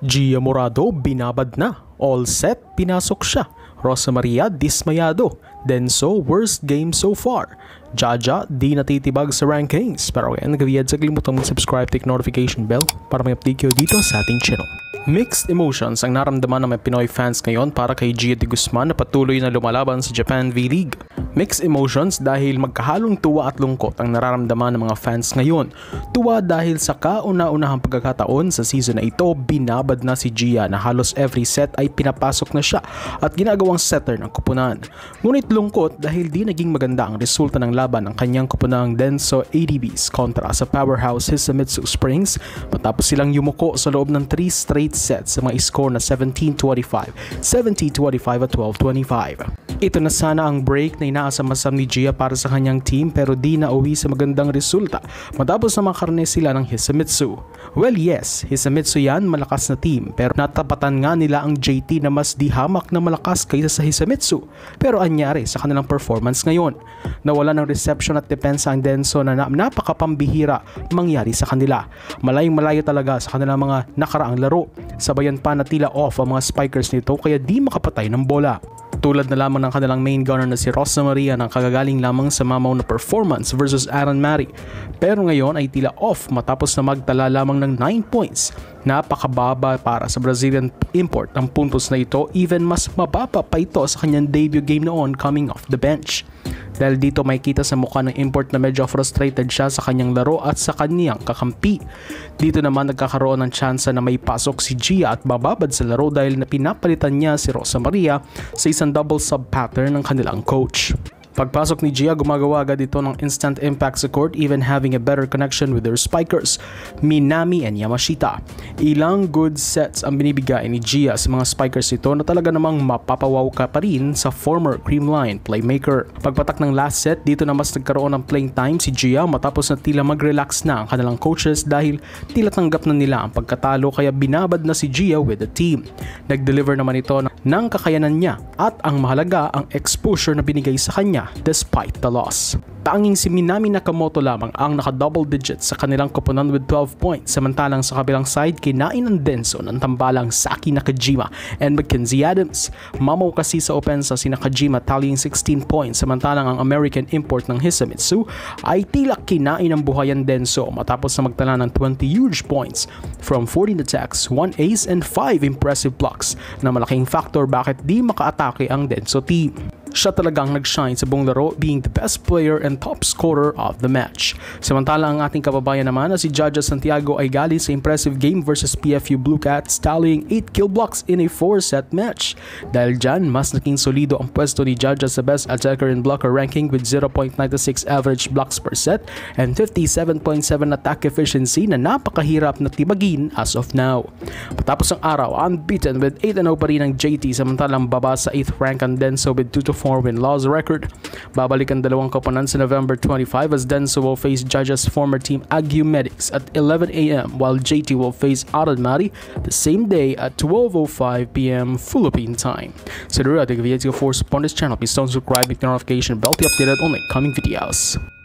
Gia Morado binabad na. All set, pinasok siya. Rosa Maria dismayado. Denso, worst game so far. Jaja, di natitibag sa rankings. Pero kaya nagkaviyad sa kalimutan mong subscribe, take notification bell para may update kayo dito sa ating channel. Mixed emotions ang naramdaman ng mga Pinoy fans ngayon para kay Gia de Guzman na patuloy na lumalaban sa Japan V-League. Mixed emotions dahil magkahalong tuwa at lungkot ang nararamdaman ng mga fans ngayon. Tuwa dahil sa kauna-unahang pagkakataon sa season na ito, binabad na si Gia na halos every set ay pinapasok na siya at ginagawang setter ng kupunan. Ngunit lungkot dahil di naging maganda ang resulta ng laban ng kanyang kupunang Denso ADBs kontra sa powerhouse Hisamitsu Springs matapos silang yumuko sa loob ng 3 straight sets sa mga score na 17-25, 17-25 at 12-25. Ito na sana ang break na inaasam-asam ni Gia para sa kanyang team pero di na uwi sa magandang resulta matapos na makarne sila ng Hisamitsu. Well yes, Hisamitsu yan, malakas na team pero natapatan nga nila ang JT na mas di hamak na malakas kaysa sa Hisamitsu. Pero anyari sa kanilang performance ngayon? Nawala ng reception at depensa ang Denso na napakapambihira mangyari sa kanila. Malayong-malayo talaga sa kanilang mga nakaraang laro. Sabayan pa na tila off ang mga spikers nito kaya di makapatay ng bola. Tulad na lamang ng kanilang main gunner na si Rosa Maria na kagagaling lamang sa mamaw na performance versus Aaron Mari. Pero ngayon ay tila off matapos na magtala lamang ng 9 points. Napakababa para sa Brazilian import ang puntos na ito, even mas mababa pa ito sa kanyang debut game noon coming off the bench. Dahil dito may kita sa mukha ng import na medyo frustrated siya sa kanyang laro at sa kanyang kakampi. Dito naman nagkakaroon ng tsansa na may pasok si Gia at bababad sa laro dahil na pinapalitan niya si Rosa Maria sa isang double sub pattern ng kanilang coach. Pagpasok ni Gia, gumagawa agad ito ng instant impact sa court, even having a better connection with their spikers, Minami and Yamashita. Ilang good sets ang binibigay ni Gia sa mga spikers ito na talaga namang mapapawaw ka pa rin sa former Creamline playmaker. Pagpatak ng last set, dito na mas nagkaroon ng playing time si Gia matapos na tila mag-relax na ang kanilang coaches dahil tila tanggap na nila ang pagkatalo kaya binabad na si Gia with the team. Nag-deliver naman ito ng kakayanan niya at ang mahalaga ang exposure na binigay sa kanya despite the loss. Tanging si Minami Nakamoto lamang ang naka-double digits sa kanilang koponan with 12 points samantalang sa kabilang side kinain ng Denso ng tambalang Saki Nakajima and Mackenzie Adams. Mamaw kasi sa opensa si Nakajima tallying 16 points samantalang ang American import ng Hisamitsu ay tila kinain ng buhayan Denso matapos na magtala ng 20 huge points from 14 attacks, 1 ace and 5 impressive blocks na malaking factor bakit di makaatake ang Denso team. Siya talagang nag-shine sa buong laro being the best player and top scorer of the match. Samantala ang ating kababayan naman na si Jaja Santiago ay galing sa impressive game versus PFU Blue Cats tallying 8 kill blocks in a 4-set match. Dahil dyan, mas naging solido ang pwesto ni Jaja sa best attacker and blocker ranking with 0.96 average blocks per set and 57.7 attack efficiency na napakahirap na tibagin as of now. Patapos ang araw, unbeaten with 8-0 pa rin ang JT samantalang baba sa 8th rank ang Denso with 2-4 win-loss record. Babalik ang dalawang koponan sa November 25 as Denso will face Jaja's former team Agu Medics at 11 AM while JT will face Aaron Mari the same day at 12:05 PM Philippine time. So, do not take a video for support this channel. Please don't subscribe with the notification bell to be updated on my coming videos.